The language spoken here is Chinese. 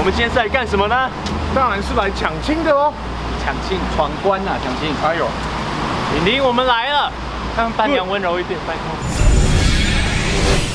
们今天是来干什么呢？ 当然是来抢亲的哦。 抢亲闯关呐，抢亲。 哎呦， 婷婷，我们来了，让伴娘温柔一点，拜托。